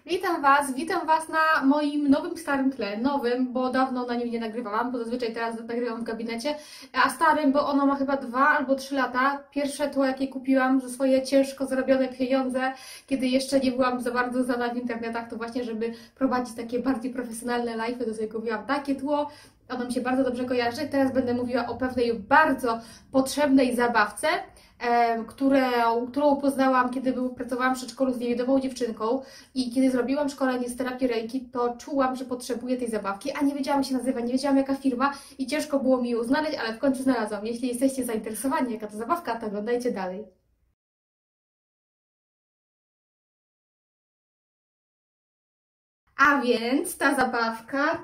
Witam Was na moim nowym, starym tle. Nowym, bo dawno na nim nie nagrywałam, bo zazwyczaj teraz nagrywam w gabinecie, a starym, bo ono ma chyba 2 albo 3 lata. Pierwsze tło, jakie kupiłam za swoje ciężko zarobione pieniądze, kiedy jeszcze nie byłam za bardzo znana w internetach, to właśnie, żeby prowadzić takie bardziej profesjonalne live'y, to sobie kupiłam takie tło. Ono mi się bardzo dobrze kojarzy. Teraz będę mówiła o pewnej bardzo potrzebnej zabawce, którą poznałam, kiedy pracowałam w przedszkolu z niewidomą dziewczynką i kiedy zrobiłam szkolenie z terapii Reiki, to czułam, że potrzebuję tej zabawki, a nie wiedziałam, jak się nazywa, nie wiedziałam, jaka firma i ciężko było mi ją znaleźć, ale w końcu znalazłam. Jeśli jesteście zainteresowani, jaka to zabawka, to oglądajcie dalej. A więc ta zabawka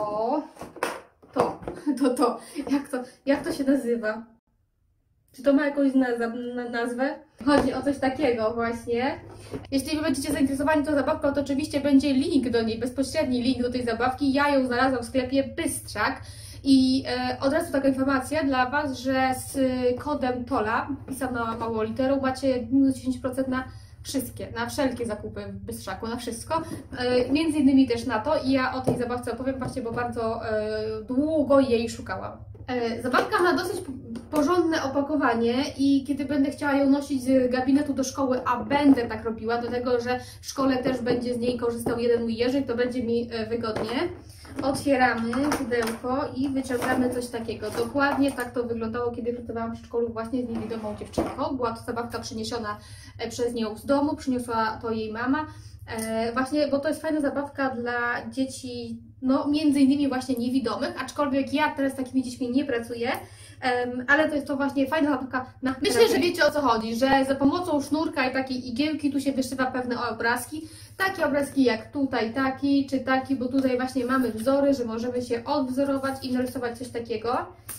jak to się nazywa? Czy to ma jakąś nazwę? Chodzi o coś takiego właśnie. Jeśli Wy będziecie zainteresowani tą zabawką, to oczywiście będzie link do niej, bezpośredni link do tej zabawki. Ja ją znalazłam w sklepie Bystrzak. I od razu taka informacja dla Was, że z kodem TOLA, pisana małą literą, macie minus 10% na wszystkie, na wszelkie zakupy w Bystrzaku, na wszystko. Między innymi też na to i ja o tej zabawce opowiem właśnie, bo bardzo długo jej szukałam. Zabawka ma dosyć porządne opakowanie i kiedy będę chciała ją nosić z gabinetu do szkoły, a będę tak robiła, do tego, że w szkole też będzie z niej korzystał jeden mój Jerzyk, to będzie mi wygodnie. Otwieramy pudełko i wyciągamy coś takiego. Dokładnie tak to wyglądało, kiedy pracowałam w przedszkolu właśnie z niewidomą dziewczynką. Była to zabawka przyniesiona przez nią z domu, przyniosła to jej mama. Właśnie, bo to jest fajna zabawka dla dzieci, no między innymi właśnie niewidomych, aczkolwiek ja teraz z takimi dziećmi nie pracuję, ale to jest to właśnie fajna zabawka na Myślę, że wiecie, o co chodzi, że za pomocą sznurka i takiej igiełki tu się wyszywa pewne obrazki, takie obrazki jak tutaj taki czy taki, bo tutaj właśnie mamy wzory, że możemy się odwzorować i narysować coś takiego.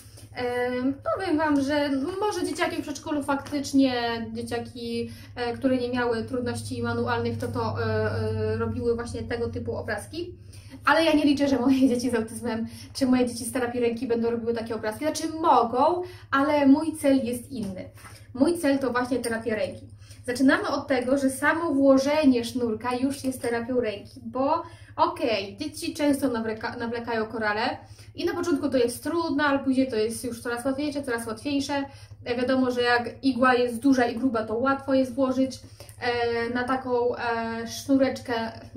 Powiem Wam, że może dzieciaki w przedszkolu faktycznie, dzieciaki, które nie miały trudności manualnych, to robiły właśnie tego typu obrazki. Ale ja nie liczę, że moje dzieci z autyzmem, czy moje dzieci z terapii ręki będą robiły takie obrazki. Znaczy mogą, ale mój cel jest inny. Mój cel to właśnie terapia ręki. Zaczynamy od tego, że samo włożenie sznurka już jest terapią ręki, bo dzieci często nawlekają korale i na początku to jest trudne, ale później to jest już coraz łatwiejsze. Wiadomo, że jak igła jest duża i gruba, to łatwo jest włożyć na taką sznureczkę.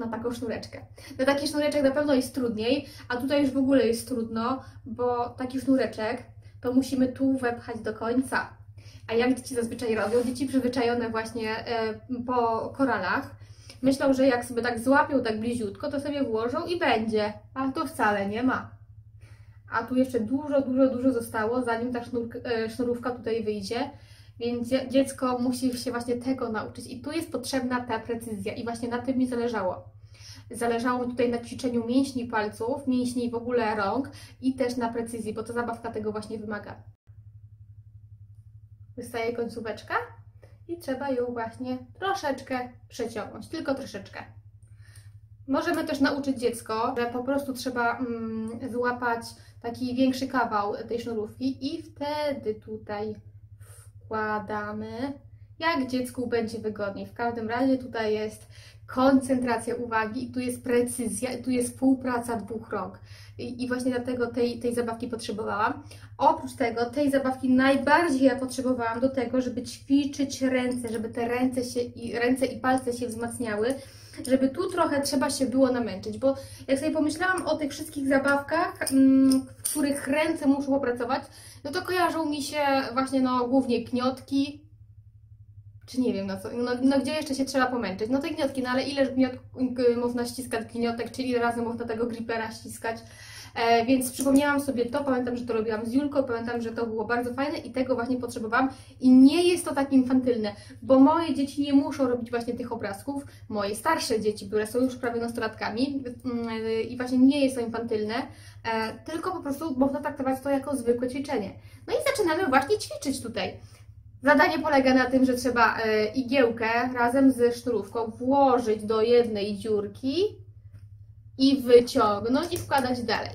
Na taki sznureczek na pewno jest trudniej, a tutaj już w ogóle jest trudno, bo taki sznureczek to musimy tu wepchać do końca. A jak dzieci zazwyczaj robią? Dzieci przyzwyczajone właśnie po koralach myślą, że jak sobie tak złapią tak bliziutko, to sobie włożą i będzie. A to wcale nie ma. A tu jeszcze dużo zostało, zanim ta sznurówka tutaj wyjdzie. Więc dziecko musi się właśnie tego nauczyć. I tu jest potrzebna ta precyzja. I właśnie na tym mi zależało. Zależało mi tutaj na ćwiczeniu mięśni palców, mięśni w ogóle rąk i też na precyzji, bo ta zabawka tego właśnie wymaga. Wystaje końcóweczka i trzeba ją właśnie troszeczkę przeciągnąć, tylko troszeczkę. Możemy też nauczyć dziecko, że po prostu trzeba złapać taki większy kawał tej sznurówki i wtedy tutaj wkładamy, jak dziecku będzie wygodniej. W każdym razie tutaj jest koncentracja uwagi i tu jest precyzja, i tu jest współpraca dwóch rąk. I właśnie dlatego tej zabawki potrzebowałam. Oprócz tego, tej zabawki najbardziej ja potrzebowałam do tego, żeby ćwiczyć ręce, żeby te ręce i palce się wzmacniały, żeby tu trochę trzeba się było namęczyć, bo jak sobie pomyślałam o tych wszystkich zabawkach, w których ręce muszą popracować, no to kojarzą mi się właśnie głównie gniotki, czy nie wiem co, gdzie jeszcze się trzeba pomęczyć. No te gniotki, ale ileż można ściskać gniotek, czy ile razy można tego gripera ściskać. Więc przypomniałam sobie to, pamiętam, że to robiłam z Julką, pamiętam, że to było bardzo fajne i tego właśnie potrzebowałam. I nie jest to tak infantylne, bo moje dzieci nie muszą robić właśnie tych obrazków, moje starsze dzieci, które są już prawie nastolatkami i właśnie nie jest to infantylne, tylko po prostu można traktować to jako zwykłe ćwiczenie. No i zaczynamy właśnie ćwiczyć tutaj. Zadanie polega na tym, że trzeba igiełkę razem ze sznurówką włożyć do jednej dziurki i wyciągnąć i wkładać dalej.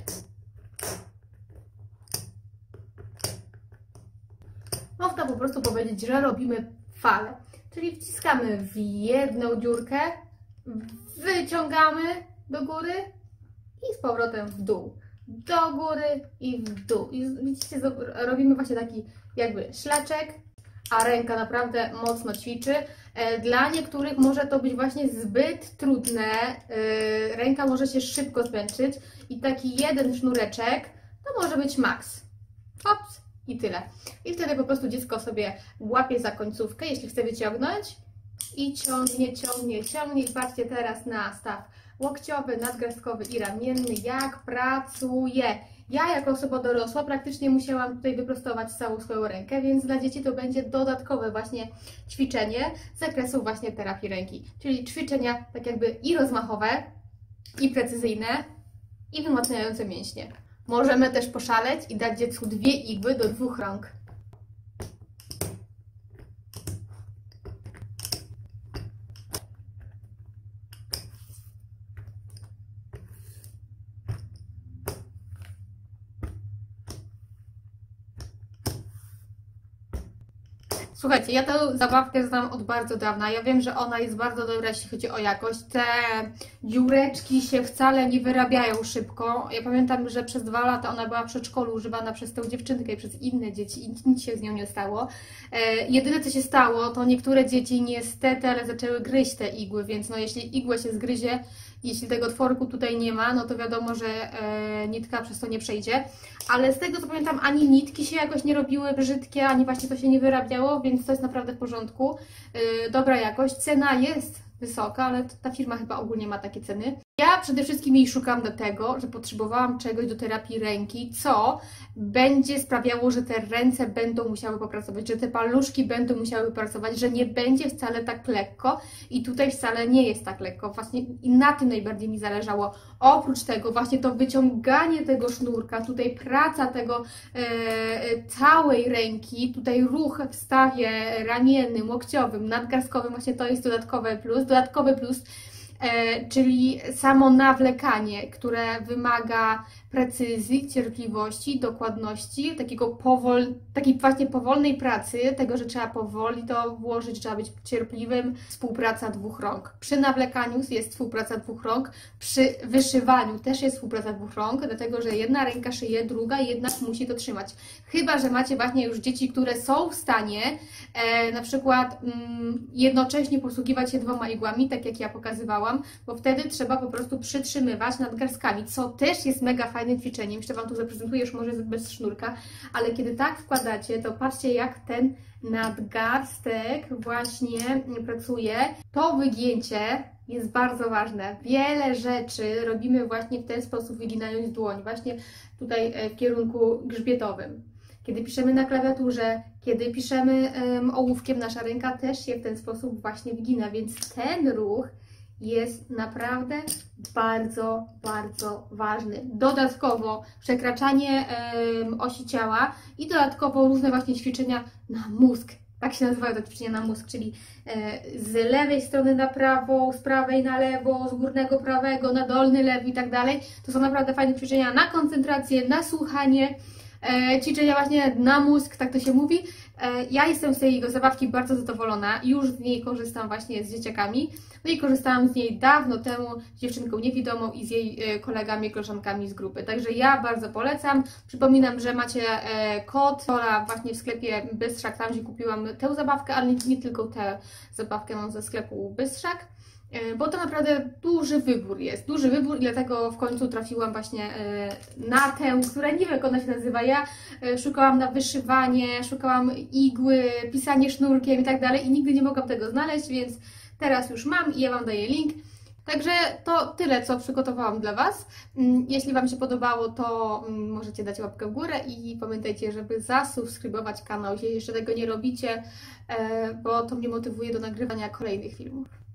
Można po prostu powiedzieć, że robimy falę. Czyli wciskamy w jedną dziurkę, wyciągamy do góry i z powrotem w dół. Do góry i w dół. I widzicie, robimy właśnie taki jakby szlaczek, a ręka naprawdę mocno ćwiczy. Dla niektórych może to być właśnie zbyt trudne, ręka może się szybko zmęczyć i taki jeden sznureczek to może być maks. Hops i tyle. I wtedy po prostu dziecko sobie łapie za końcówkę, jeśli chce wyciągnąć i ciągnie, ciągnie, ciągnie. I patrzcie teraz na staw łokciowy, nadgarstkowy i ramienny, jak pracuje. Ja jako osoba dorosła praktycznie musiałam tutaj wyprostować całą swoją rękę, więc dla dzieci to będzie dodatkowe właśnie ćwiczenie z zakresu właśnie terapii ręki. Czyli ćwiczenia tak jakby i rozmachowe, i precyzyjne, i wzmacniające mięśnie. Możemy też poszaleć i dać dziecku 2 igły do 2 rąk. Słuchajcie, ja tę zabawkę znam od bardzo dawna. Ja wiem, że ona jest bardzo dobra, jeśli chodzi o jakość. Te dziureczki się wcale nie wyrabiają szybko. Ja pamiętam, że przez 2 lata ona była w przedszkolu używana przez tę dziewczynkę i przez inne dzieci i nic się z nią nie stało. Jedyne co się stało, to niektóre dzieci niestety, ale zaczęły gryźć te igły, więc no jeśli igłę się zgryzie, jeśli tego tworku tutaj nie ma, no to wiadomo, że nitka przez to nie przejdzie. Ale z tego co pamiętam, ani nitki się jakoś nie robiły brzydkie, ani właśnie to się nie wyrabiało, więc to jest naprawdę w porządku. Dobra jakość. Cena jest wysoka, ale ta firma chyba ogólnie ma takie ceny. Ja przede wszystkim jej szukam dlatego, że potrzebowałam czegoś do terapii ręki, co będzie sprawiało, że te ręce będą musiały popracować, że te paluszki będą musiały pracować, że nie będzie wcale tak lekko i tutaj wcale nie jest tak lekko. Właśnie i na tym najbardziej mi zależało. Oprócz tego właśnie to wyciąganie tego sznurka, tutaj praca tego całej ręki, tutaj ruch w stawie ramiennym, łokciowym, nadgarstkowym, właśnie to jest dodatkowy plus, czyli samo nawlekanie, które wymaga precyzji, cierpliwości, dokładności, takiej właśnie powolnej pracy, tego, że trzeba powoli to włożyć, trzeba być cierpliwym, współpraca 2 rąk. Przy nawlekaniu jest współpraca 2 rąk, przy wyszywaniu też jest współpraca 2 rąk, dlatego, że jedna ręka szyje, druga jednak musi to trzymać. Chyba że macie właśnie już dzieci, które są w stanie na przykład jednocześnie posługiwać się 2 igłami, tak jak ja pokazywałam, bo wtedy trzeba po prostu przytrzymywać nadgarstkami, co też jest mega fajnym ćwiczeniem. Jeszcze Wam tu zaprezentuję, już może bez sznurka, ale kiedy tak wkładacie, to patrzcie, jak ten nadgarstek właśnie pracuje. To wygięcie jest bardzo ważne. Wiele rzeczy robimy właśnie w ten sposób, wyginając dłoń, właśnie tutaj w kierunku grzbietowym. Kiedy piszemy na klawiaturze, kiedy piszemy ołówkiem, nasza ręka też się w ten sposób właśnie wygina, więc ten ruch jest naprawdę bardzo, bardzo ważny. Dodatkowo przekraczanie osi ciała i dodatkowo różne właśnie ćwiczenia na mózg. Tak się nazywają te ćwiczenia na mózg, czyli z lewej strony na prawą, z prawej na lewo, z górnego prawego na dolny lewy i tak dalej. To są naprawdę fajne ćwiczenia na koncentrację, na słuchanie, ćwiczenia właśnie na mózg, tak to się mówi. Ja jestem z tej zabawki bardzo zadowolona, już z niej korzystam właśnie z dzieciakami. No i korzystałam z niej dawno temu z dziewczynką niewidomą i z jej kolegami, koleżankami z grupy. Także ja bardzo polecam. Przypominam, że macie kod właśnie w sklepie Bystrzak, tam gdzie kupiłam tę zabawkę, ale nie tylko tę zabawkę mam ze sklepu Bystrzak. Bo to naprawdę duży wybór jest, i dlatego w końcu trafiłam właśnie na tę, która nie wiem jak ona się nazywa. Ja szukałam na wyszywanie, szukałam igły, pisanie sznurkiem i tak dalej i nigdy nie mogłam tego znaleźć, więc teraz już mam i ja Wam daję link. Także to tyle, co przygotowałam dla Was. Jeśli Wam się podobało, to możecie dać łapkę w górę i pamiętajcie, żeby zasubskrybować kanał, jeśli jeszcze tego nie robicie, bo to mnie motywuje do nagrywania kolejnych filmów.